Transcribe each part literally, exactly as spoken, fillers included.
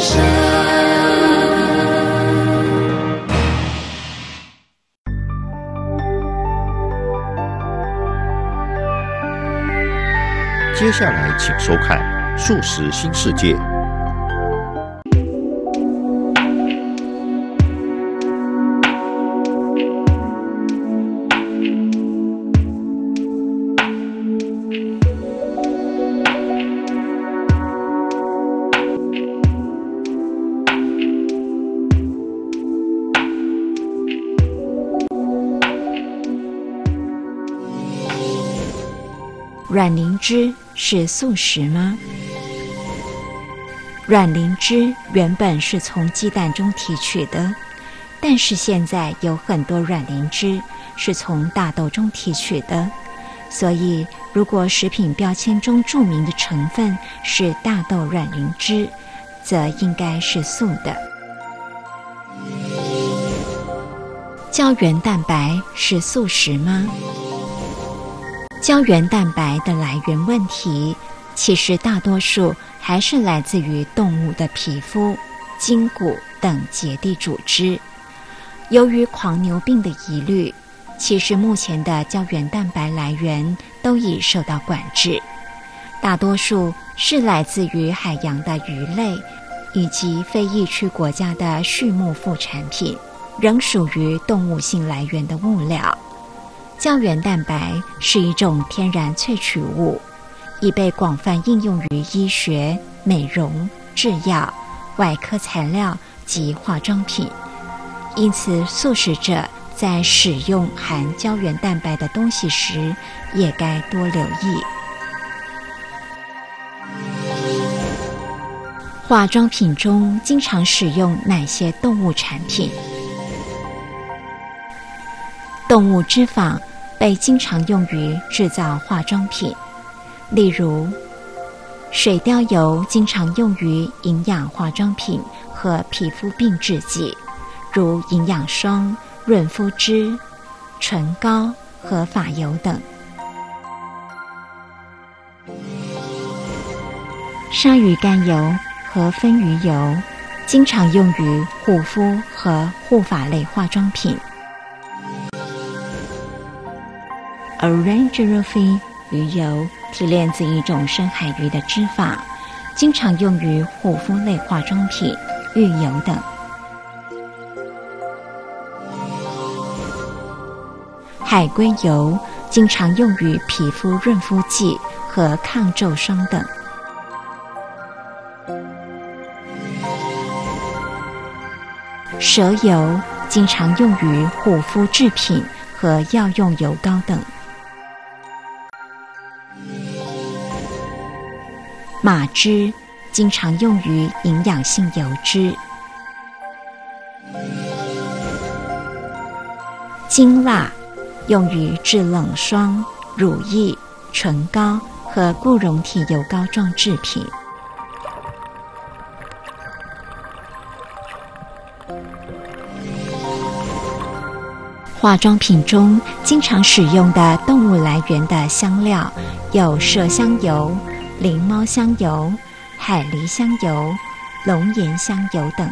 声。 接下来请收看《素食新世界》。 卵磷脂是素食吗？卵磷脂原本是从鸡蛋中提取的，但是现在有很多卵磷脂是从大豆中提取的，所以如果食品标签中注明的成分是大豆卵磷脂，则应该是素的。胶原蛋白是素食吗？胶原蛋白的来源问题，其实大多数还是来自于动物的皮肤、筋骨等结缔组织。由于狂牛病的疑虑，其实目前的胶原蛋白来源都已受到管制，大多数是来自于海洋的鱼类以及非疫区国家的畜牧副产品，仍属于动物性来源的物料。胶原蛋白是一种天然萃取物，已被广泛应用于医学、美容、制药、外科材料及化妆品。因此，素食者在使用含胶原蛋白的东西时，也该多留意。化妆品中经常使用哪些动物产品？动物脂肪被经常用于制造化妆品，例如水貂油经常用于营养化妆品和皮肤病制剂，如营养霜、润肤脂、唇膏和发油等。鲨鱼肝油和分鱼油经常用于护肤和护发类化妆品。Orangerophy 鱼油提炼自一种深海鱼的脂肪，经常用于护肤类化妆品、浴油等。海龟油经常用于皮肤润肤剂和抗皱霜等。蛇油经常用于护肤制品和药用油膏等。马脂经常用于营养性油脂。精蜡用于制冷霜、乳液、唇膏和固溶体油膏状制品。化妆品中经常使用的动物来源的香料有麝香油、灵猫香油、海狸香油、龙涎香油等。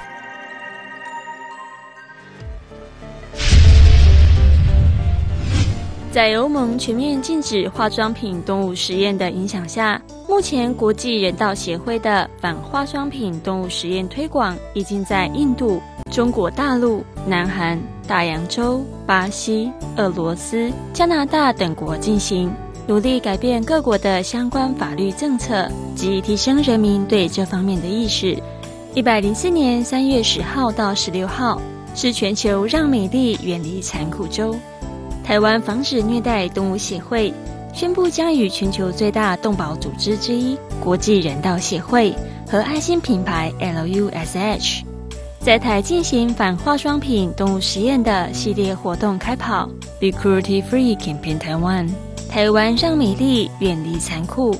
在欧盟全面禁止化妆品动物实验的影响下，目前国际人道协会的反化妆品动物实验推广已经在印度、中国大陆、南韩、大洋洲、巴西、俄罗斯、加拿大等国进行，努力改变各国的相关法律政策及提升人民对这方面的意识。一百零四年三月十号到十六号是全球让美丽远离残酷周。台湾防止虐待动物协会宣布将与全球最大动保组织之一国际人道协会和爱心品牌 L U S H 在台进行反化妆品动物实验的系列活动开跑 Be Cruelty Free Campaign Taiwan 台湾让美丽远离残酷。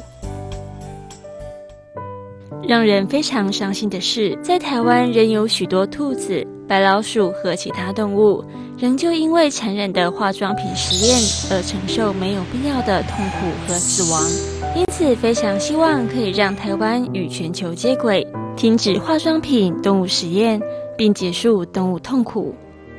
让人非常伤心的是，在台湾仍有许多兔子、白老鼠和其他动物仍旧因为残忍的化妆品实验而承受没有必要的痛苦和死亡。因此非常希望可以让台湾与全球接轨， 停止化妆品动物实验，并结束动物痛苦。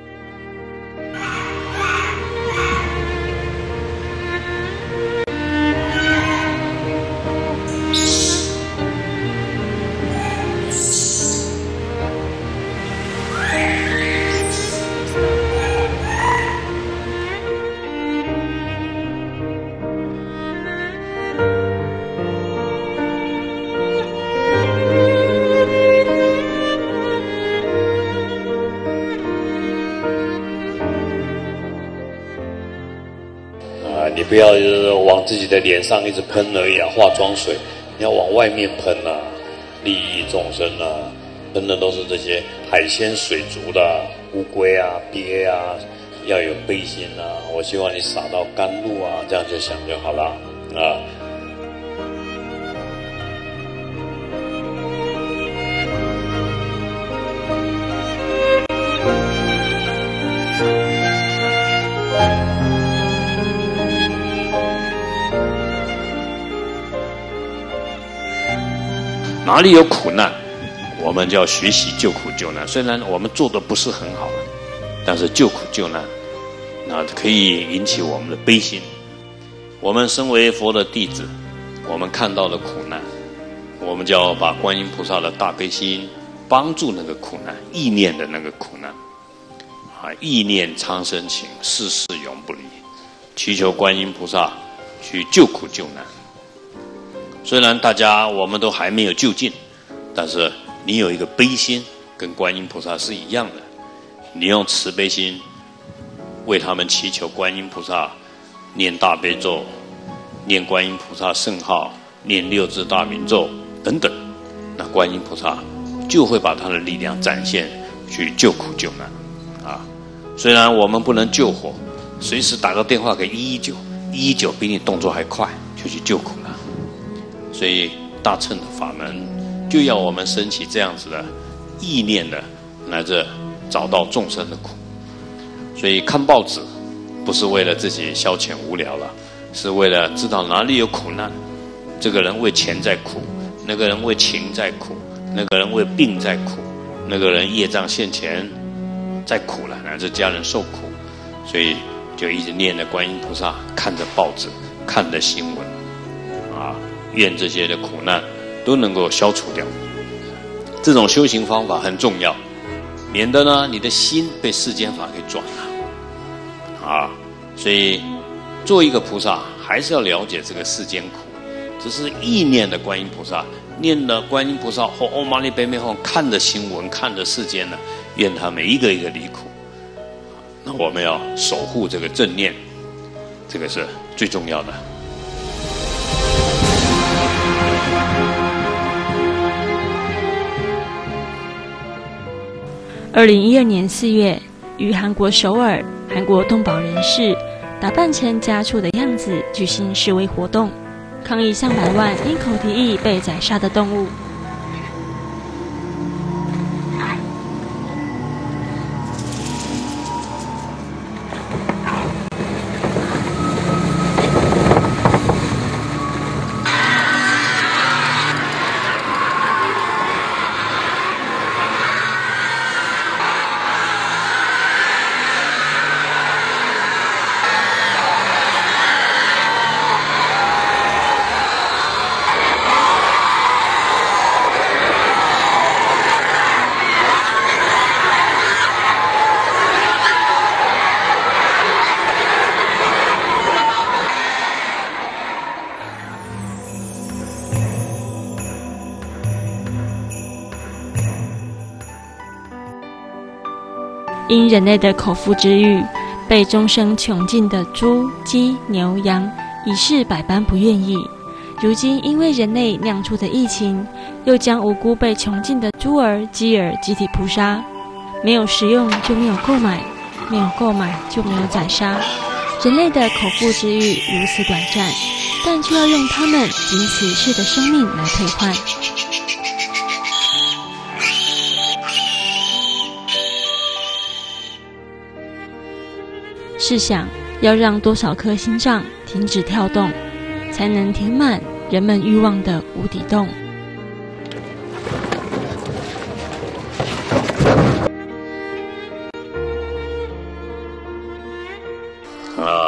你不要就是往自己的脸上一直喷而已啊，化妆水，你要往外面喷啊，利益众生啊，喷的都是这些海鲜水族的乌龟啊、鳖啊，要有悲心啊。我希望你撒到甘露啊，这样就想就好了啊。 哪里有苦难，我们就要学习救苦救难。虽然我们做的不是很好，但是救苦救难，那可以引起我们的悲心。我们身为佛的弟子，我们看到了苦难，我们就要把观音菩萨的大悲心帮助那个苦难，意念的那个苦难啊，意念苍生情，世事永不离，祈求观音菩萨去救苦救难。虽然大家我们都还没有就近，但是你有一个悲心，跟观音菩萨是一样的。你用慈悲心为他们祈求观音菩萨，念大悲咒，念观音菩萨圣号，念六字大明咒等等，那观音菩萨就会把他的力量展现去救苦救难啊。虽然我们不能救火，随时打个电话给一一九，一一九比你动作还快，就去救苦难。所以大乘的法门就要我们升起这样子的意念的，来这找到众生的苦。所以看报纸不是为了自己消遣无聊了，是为了知道哪里有苦难。这个人为钱在苦，那个人为情在苦，那个人为病在苦，那个人业障现前在苦了，乃至家人受苦。所以就一直念着观音菩萨，看着报纸，看着新闻啊，愿这些的苦难都能够消除掉。这种修行方法很重要，免得呢你的心被世间法给转了啊。所以做一个菩萨还是要了解这个世间苦，只是意念的观音菩萨，念的观音菩萨后，哦玛尼贝美后，看着新闻，看着世间呢，愿他每一个一个离苦。那我们要守护这个正念，这个是最重要的。 二零一二年四月，于韩国首尔，韩国动保人士打扮成家畜的样子举行示威活动，抗议上百万因口蹄疫被宰杀的动物。因人类的口腹之欲，被终生穷尽的猪、鸡、牛、羊，已是百般不愿意。如今因为人类酿出的疫情，又将无辜被穷尽的猪儿、鸡儿集体扑杀。没有食用就没有购买，没有购买就没有宰杀。人类的口腹之欲如此短暂，但却要用他们仅此一世的生命来退换。试想，要让多少颗心脏停止跳动，才能填满人们欲望的无底洞？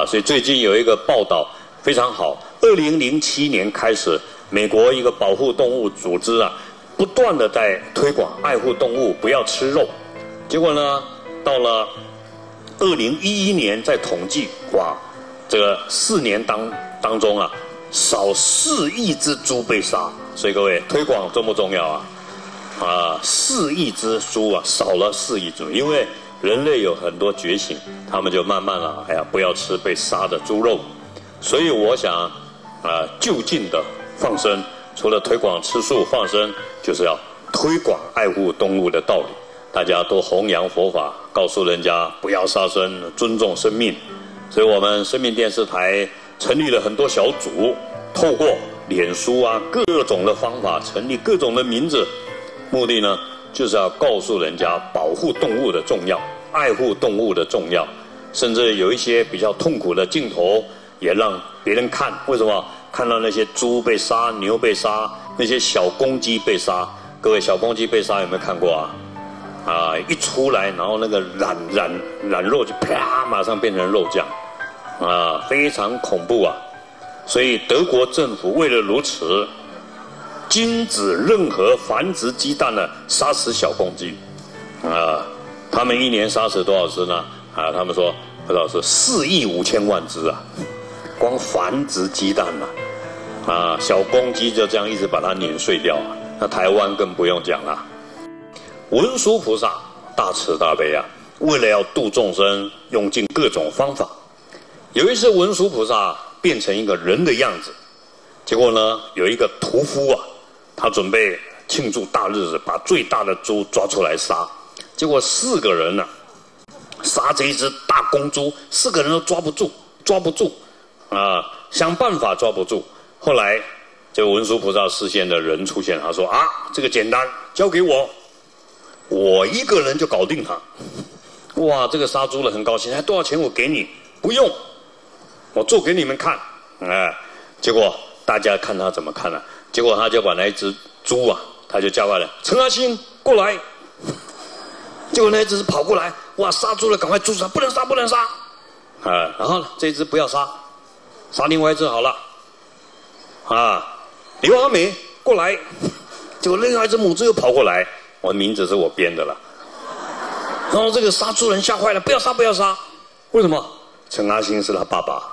所以最近有一个报道非常好，二零零七年开始，美国一个保护动物组织啊，不断的在推广爱护动物，不要吃肉。结果呢，到了二零一一年再统计，哇，这个四年当当中啊，少四亿只猪被杀。所以各位，推广重不重要啊？啊，四亿只猪啊，少了四亿猪，因为人类有很多觉醒，他们就慢慢了，哎呀，不要吃被杀的猪肉。所以我想，啊，就近的放生，除了推广吃素放生，就是要推广爱护动物的道理。大家都弘扬佛法，告诉人家不要杀生，尊重生命。所以我们生命电视台成立了很多小组，透过脸书啊各种的方法，成立各种的名字。目的呢，就是要告诉人家保护动物的重要，爱护动物的重要，甚至有一些比较痛苦的镜头，也让别人看。为什么？看到那些猪被杀、牛被杀，那些小公鸡被杀。各位，小公鸡被杀有没有看过啊？啊，一出来，然后那个染染染肉就啪，马上变成肉酱，啊，非常恐怖啊！所以德国政府为了如此，禁止任何繁殖鸡蛋的杀死小公鸡，啊，他们一年杀死多少只呢？啊，他们说何老师四亿五千万只啊，光繁殖鸡蛋啊，啊，小公鸡就这样一直把它碾碎掉啊。那台湾更不用讲了，文殊菩萨大慈大悲啊，为了要度众生，用尽各种方法。有一次文殊菩萨变成一个人的样子，结果呢，有一个屠夫啊，他准备庆祝大日子，把最大的猪抓出来杀。结果四个人呢、啊，杀这一只大公猪，四个人都抓不住，抓不住，啊，想办法抓不住。后来，这个文殊菩萨视线的人出现，他说啊，这个简单，交给我，我一个人就搞定他。哇，这个杀猪的很高兴，哎，多少钱我给你？不用，我做给你们看。哎，结果大家看他怎么看呢、啊？结果他就把那一只猪啊，他就叫过来，陈阿星过来。结果那一只跑过来，哇，杀猪了，赶快阻止他，不能杀，不能杀。啊，然后呢，这一只不要杀，杀另外一只好了。啊，刘阿美过来。结果另外一只母猪又跑过来，我名字是我编的了。然后这个杀猪人吓坏了，不要杀，不要杀。为什么？陈阿星是他爸爸。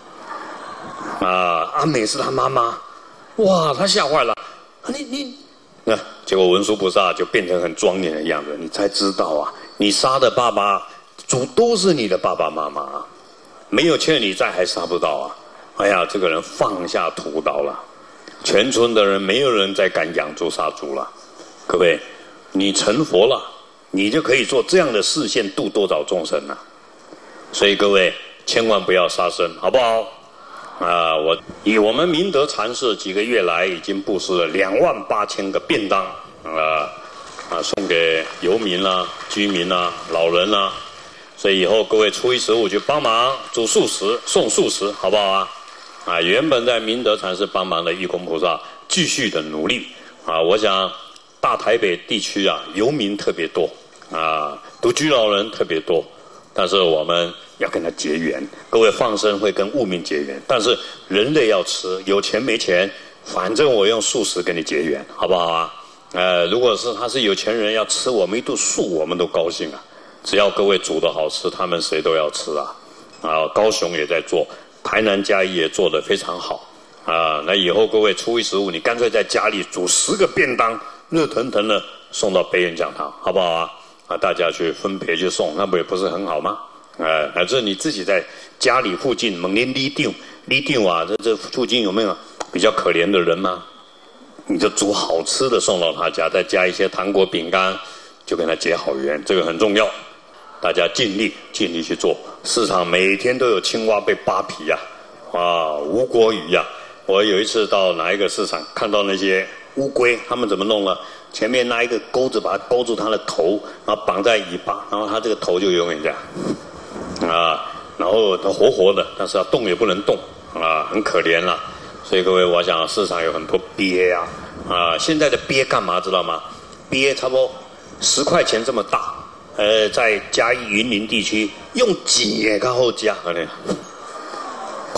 啊，阿美是他妈妈。哇，他吓坏了。你你，那结果文殊菩萨就变成很庄严的样子。你才知道啊，你杀的爸爸猪都是你的爸爸妈妈，没有欠你债还杀不到啊！哎呀，这个人放下屠刀了，全村的人没有人再敢养猪杀猪了。各位，你成佛了，你就可以做这样的视线度多少众生啊！所以各位千万不要杀生，好不好？啊，我以我们明德禅寺几个月来已经布施了两万八千个便当啊啊，送给游民啦、啊、居民啦、啊、老人啦、啊。所以以后各位初一十五就帮忙煮素食，送素食，好不好啊？啊，原本在明德禅寺帮忙的义工菩萨继续的努力啊！我想大台北地区啊，游民特别多啊，独居老人特别多，但是我们要跟他结缘。各位放生会跟物命结缘，但是人类要吃，有钱没钱，反正我用素食跟你结缘，好不好啊？呃，如果是他是有钱人要吃我们一顿素，我们都高兴啊！只要各位煮的好吃，他们谁都要吃啊！啊，高雄也在做，台南嘉义也做得非常好啊！那以后各位初一十五，你干脆在家里煮十个便当，热腾腾的送到悲愿讲堂，好不好啊？啊，大家去分别去送，那不也不是很好吗？呃，乃至你自己在家里附近猛烈立定立定啊，这这附近有没有比较可怜的人吗？你就煮好吃的送到他家，再加一些糖果饼干，就跟他结好缘，这个很重要。大家尽力尽力去做。市场每天都有青蛙被扒皮呀、啊，啊，无国鱼呀、啊。我有一次到哪一个市场，看到那些乌龟，他们怎么弄呢？前面拿一个钩子把它勾住它的头，然后绑在尾巴，然后它这个头就永远这样，啊，然后它活活的，但是它动也不能动，啊，很可怜啦。所以各位，我想市场有很多鳖啊，啊，现在的鳖干嘛知道吗？鳖差不多十块钱这么大，呃，在嘉义云林地区用剪较好加，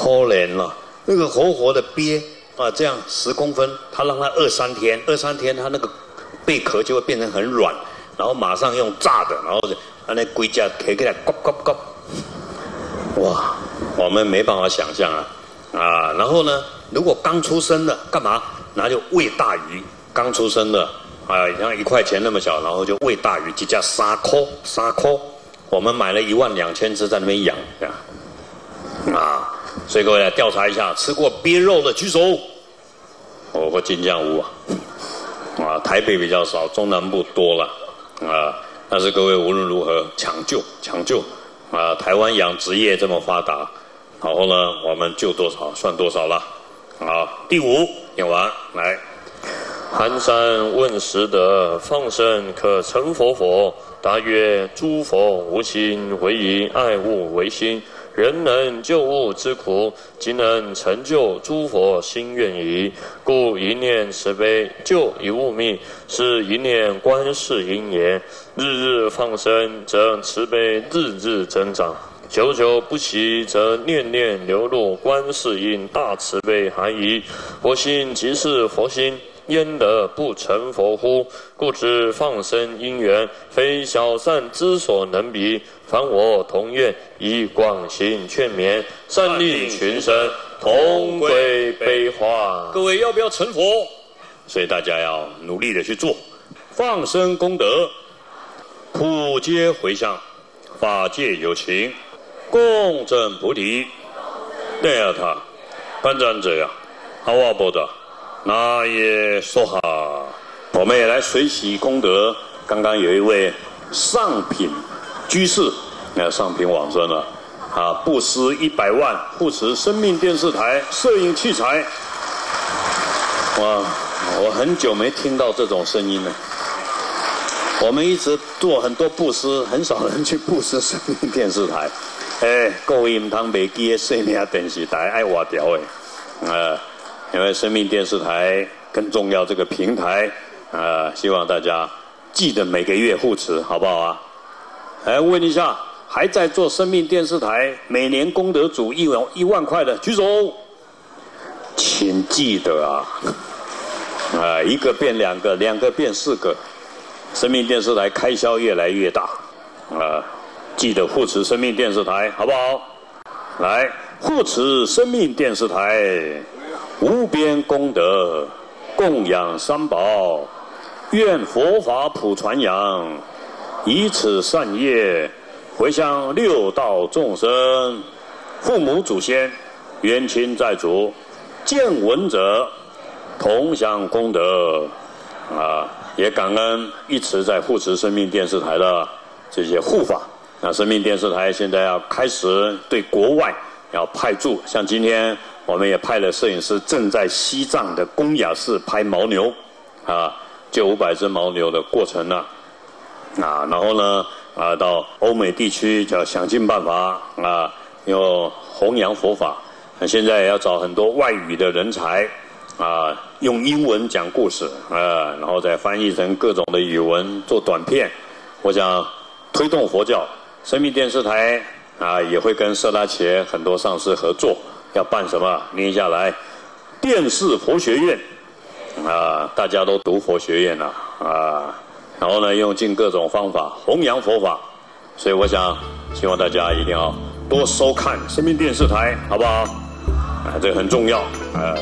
可怜了，那个活活的鳖啊，这样十公分，他让它饿三天，饿三天，它那个贝壳就会变成很软，然后马上用炸的，然后它那龟甲可以给它咕咕咕，哇，我们没办法想象啊啊！然后呢，如果刚出生的干嘛？拿就喂大鱼，刚出生的啊，像一块钱那么小，然后就喂大鱼，几家三块三块，我们买了一万两千只在那边养啊。所以各位来调查一下，吃过鳖肉的举手。我我金江屋啊，啊，台北比较少，中南部多了啊。但是各位无论如何抢救抢救啊，台湾养殖业这么发达，然后呢，我们救多少算多少了啊。第五念完来， 寒山问拾得，放生可成佛佛。答曰：诸佛无心，唯以爱物为心。人能救物之苦，即能成就诸佛心愿矣。故一念慈悲，救一物命，是一念观世音也。日日放生，则慈悲日日增长；久久不息，则念念流入观世音大慈悲含义。佛心即是佛心，焉得不成佛乎？故知放生因缘，非小善之所能比。凡我同愿，以广行劝勉，善令群生同归悲欢。 各位要不要成佛？所以大家要努力的去做，放生功德，普皆回向，法界有情，共振菩提。对啊，他班长者呀，阿瓦波的，那也说哈，我们也来随喜功德。刚刚有一位上品居士，那上品往生了，啊，布施一百万，护持生命电视台摄影器材。哇，我很久没听到这种声音了。我们一直做很多布施，很少人去布施生命电视台。哎，各位唔通袂记的生命电视台爱挖掉的，呃，因为生命电视台更重要，这个平台，呃，希望大家记得每个月护持，好不好啊？来问一下，还在做生命电视台，每年功德主一万一万块的举手，请记得啊，啊、呃，一个变两个，两个变四个，生命电视台开销越来越大，啊、呃，记得护持生命电视台，好不好？来，护持生命电视台，无边功德，供养三宝，愿佛法普传扬。以此善业，回向六道众生，父母祖先、冤亲债主，见闻者同享功德。啊，也感恩一直在护持生命电视台的这些护法。那生命电视台现在要开始对国外要派驻，像今天我们也派了摄影师，正在西藏的公雅寺拍牦牛，啊，救五百只牦牛的过程呢。啊，然后呢，啊，到欧美地区就要想尽办法啊，要弘扬佛法。那现在也要找很多外语的人才，啊，用英文讲故事，啊，然后再翻译成各种的语文做短片。我想推动佛教，生命电视台啊也会跟色拉茄很多上市合作，要办什么？念下来，电视佛学院，啊，大家都读佛学院了，啊。然后呢，用尽各种方法弘扬佛法，所以我想，希望大家一定要多收看生命电视台，好不好？啊，这个很重要，呃。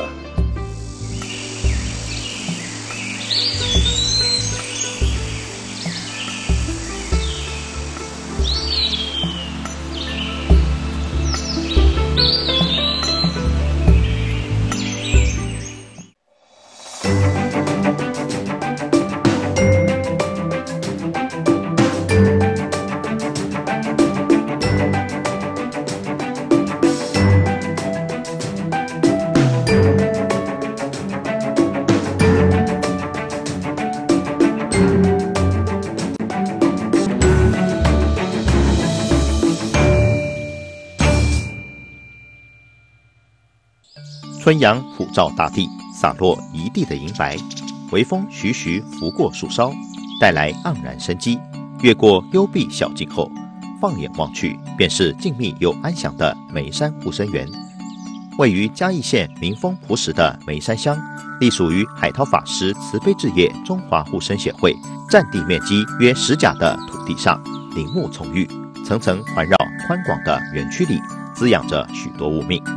春阳普照大地，洒落一地的银白，微风徐徐拂过树梢，带来盎然生机。越过幽闭小径后，放眼望去，便是静谧又安详的眉山护生园。 位于嘉义县民丰埔石的梅山乡，隶属于海涛法师慈悲置业中华护生协会，占地面积约十甲的土地上，林木葱郁，层层环绕宽广的园区里，滋养着许多物命。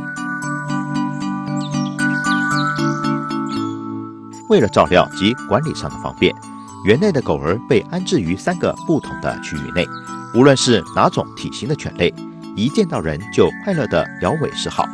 为了照料及管理上的方便，园内的狗儿被安置于三个不同的区域内，无论是哪种体型的犬类，一见到人就快乐地摇尾示好。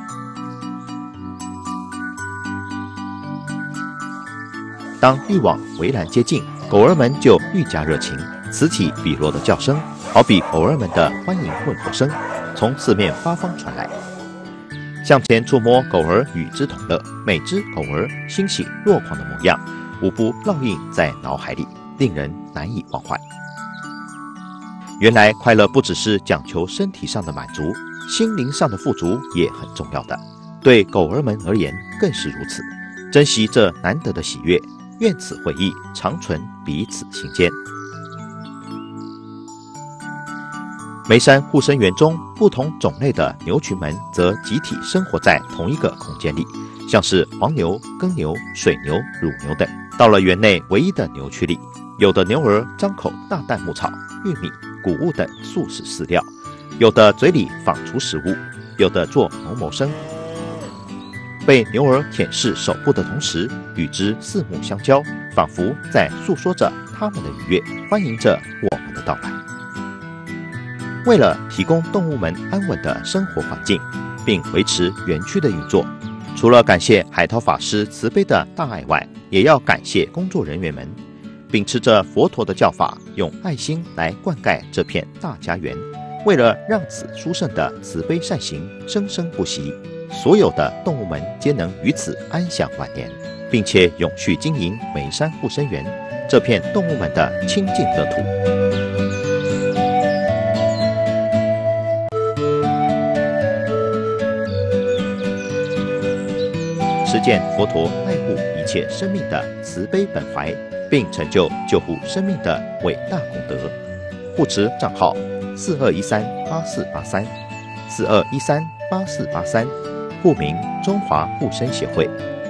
当欲往围栏接近，狗儿们就愈加热情，此起彼落的叫声，好比偶儿们的欢迎问候声，从四面八方传来。向前触摸狗儿与之同乐，每只狗儿欣喜若狂的模样，无不烙印在脑海里，令人难以忘怀。原来快乐不只是讲求身体上的满足，心灵上的富足也很重要的。对狗儿们而言更是如此。珍惜这难得的喜悦，愿此会意长存彼此心间。梅山护生园中，不同种类的牛群们则集体生活在同一个空间里，像是黄牛、耕牛、水牛、乳牛等。到了园内唯一的牛区里，有的牛儿张口大啖牧草、玉米、谷物等素食饲料，有的嘴里仿出食物，有的做哞哞声。被牛儿舔舐手部的同时，与之四目相交，仿佛在诉说着他们的愉悦，欢迎着我们的到来。为了提供动物们安稳的生活环境，并维持园区的运作，除了感谢海涛法师慈悲的大爱外，也要感谢工作人员们，秉持着佛陀的教法，用爱心来灌溉这片大家园。为了让此殊胜的慈悲善行生生不息，所有的动物们皆能于此安享晚年，并且永续经营梅山护生园这片动物们的清净乐土。实践佛陀爱护一切生命的慈悲本怀，并成就救护生命的伟大功德。护持账号四二一三八四八三，四二一三八四八三，户名中华护生协会。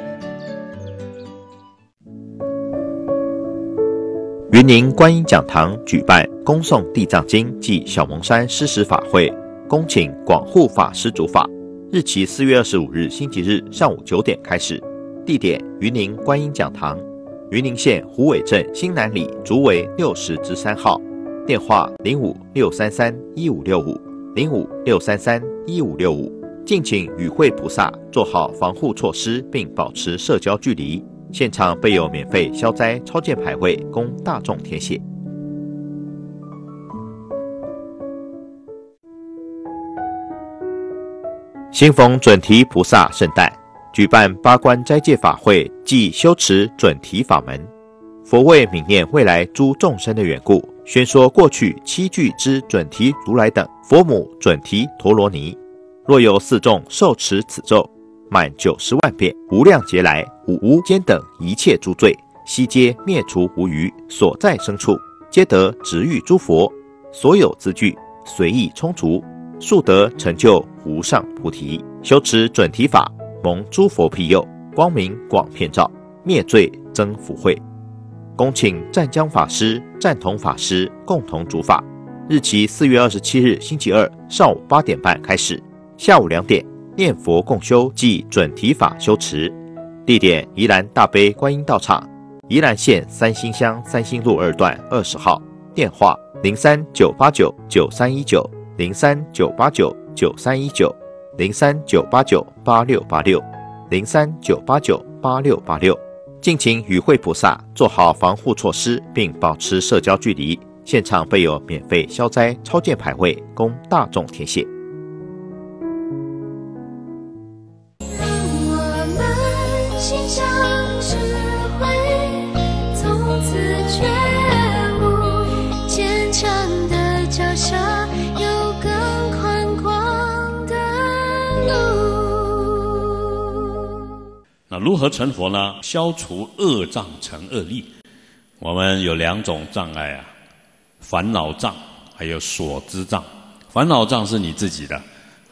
云林观音讲堂举办恭诵地藏经暨小蒙山施食法会，恭请广护法师主法。日期四月二十五日星期日上午九点开始，地点云林观音讲堂，云林县虎尾镇新南里竹围六十之三号，电话零五六三三一五六五零五六三三一五六五。敬请与会菩萨做好防护措施，并保持社交距离。现场备有免费消灾超荐牌位供大众填写。新逢准提菩萨圣诞，举办八关斋戒法会暨修持准提法门。佛为悯念未来诸众生的缘故，宣说过去七具之准提如来等佛母准提陀罗尼，若有四众受持此咒，满九十万遍，无量劫来五无间等一切诸罪，悉皆灭除无余，所在生处皆得值遇诸佛，所有资具随意充足，速得成就无上菩提。修持准提法，蒙诸佛庇佑，光明广遍照，灭罪增福慧。恭请湛江法师、湛同法师共同主法。日期四月二十七日星期二上午八点半开始，下午两点念佛共修暨准提法修持。地点宜兰大悲观音道场，宜兰县三星乡三星路二段二十号。电话零三九八九九三一九零三九八九九三一九零三九八九八六八六零三九八九八六八六。敬请与会菩萨做好防护措施，并保持社交距离。现场备有免费消灾超荐牌位供大众填写。 心想智慧，从此觉悟，坚强的脚下有更宽广的路。 那如何成佛呢？消除恶障成恶力。我们有两种障碍啊，烦恼障还有所知障。烦恼障是你自己的，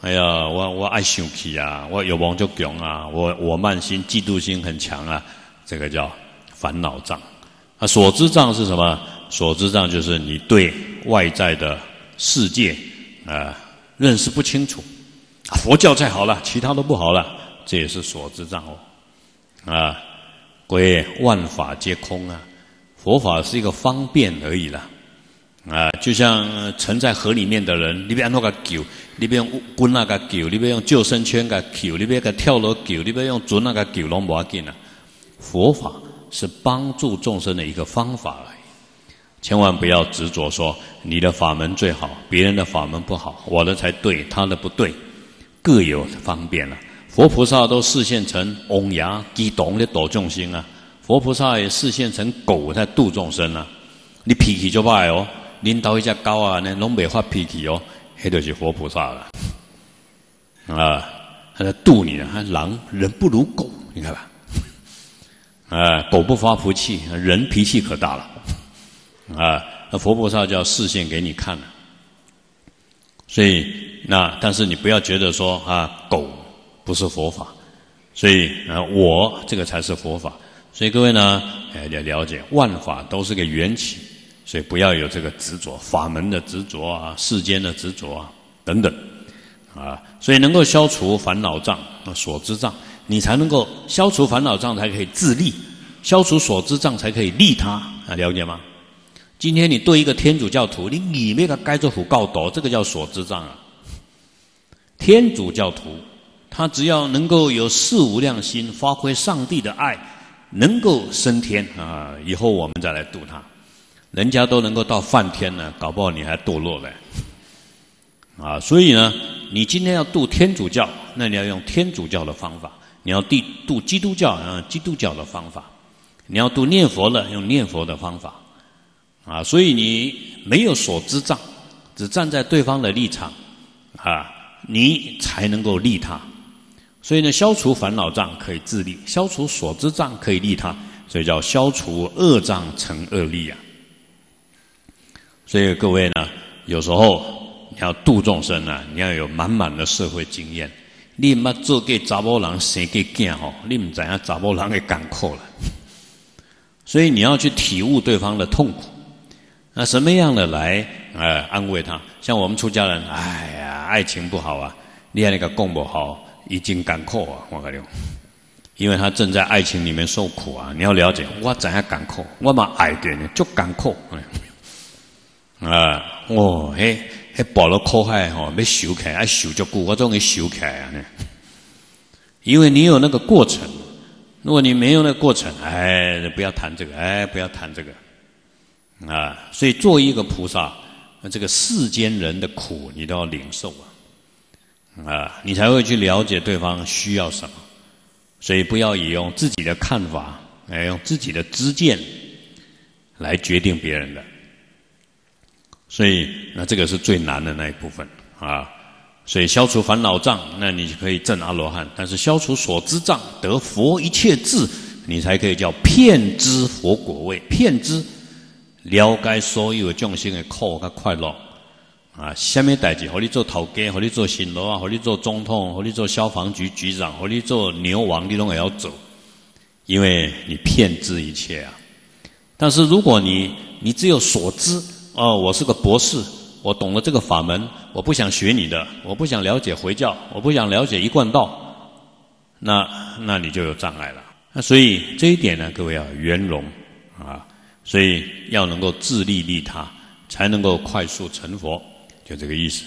哎呀，我我爱生气啊，我欲望就强啊，我我慢心、嫉妒心很强啊，这个叫烦恼障。啊，所知障是什么？所知障就是你对外在的世界啊、呃、认识不清楚。啊，佛教再好了，其他都不好了，这也是所知障哦。啊，归万法皆空啊，佛法是一个方便而已啦。啊，就像沉在河里面的人，你要按怎个救？你要用棍那个救，你要用救生圈个救，你要个跳楼救，你要用船那个救，拢无要紧啊。佛法是帮助众生的一个方法而已，千万不要执着说你的法门最好，别人的法门不好，我的才对，他的不对，各有方便了、啊。佛菩萨都示现成翁牙鸡董在度众生啊，佛菩萨也示现成狗在度众生啊。你脾气就歹哦。领导一只狗啊，呢拢袂发脾气哦，迄就是佛菩萨了啊！他在度你呢，他狼人不如狗，你看吧，啊，狗不发脾气，人脾气可大了啊！那佛菩萨就要示现给你看了，所以那但是你不要觉得说啊，狗不是佛法，所以啊，我这个才是佛法，所以各位呢，哎，要了解万法都是个缘起。所以不要有这个执着，法门的执着啊，世间的执着啊，等等，啊，所以能够消除烦恼障、所知障，你才能够消除烦恼障，才可以自利；消除所知障，才可以利他。啊，了解吗？今天你对一个天主教徒，你里面的该做虎告斗，这个叫所知障啊。天主教徒，他只要能够有四无量心，发挥上帝的爱，能够升天啊，以后我们再来度他。人家都能够到梵天了，搞不好你还堕落了啊！所以呢，你今天要度天主教，那你要用天主教的方法；你要度度基督教，用基督教的方法；你要度念佛的，用念佛的方法啊！所以你没有所知障，只站在对方的立场啊，你才能够利他。所以呢，消除烦恼障可以自利，消除所知障可以利他，所以叫消除恶障成恶利啊！所以各位呢，有时候你要度众生啊，你要有满满的社会经验。你毋捌做过查某人生过囝吼，你唔知影查某人的艰苦了。所以你要去体悟对方的痛苦。那什么样的来呃安慰他？像我们出家人，哎呀，爱情不好啊，你那个讲不好，已经艰苦啊，我跟你讲，因为他正在爱情里面受苦啊。你要了解，我知影艰苦，我嘛爱着呢，足艰苦。啊，哦，迄迄抱了苦海吼，要受起来，爱受足久，我总给受起来啊呢。因为你有那个过程，如果你没有那个过程，哎，不要谈这个，哎，不要谈这个，啊，所以做一个菩萨，这个世间人的苦你都要领受啊，啊，你才会去了解对方需要什么。所以不要以用自己的看法，哎，用自己的知见来决定别人的。所以，那这个是最难的那一部分啊。所以消除烦恼障，那你可以证阿罗汉；但是消除所知障，得佛一切智，你才可以叫遍知佛果位。遍知了解所有众生的苦和快乐啊，什么代志，互你做头家，互你做新郎啊，互你做总统，互你做消防局局长，互你做牛王，你都也要走，因为你遍知一切啊。但是如果你你只有所知。哦，我是个博士，我懂了这个法门，我不想学你的，我不想了解回教，我不想了解一贯道，那那你就有障碍了。那所以这一点呢，各位要圆融啊，所以要能够自利利他，才能够快速成佛，就这个意思。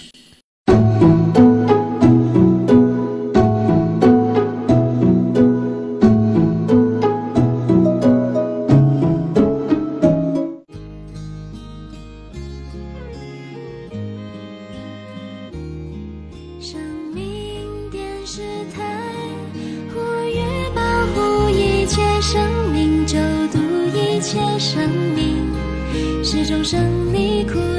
生命，救度一切生命，是众生离苦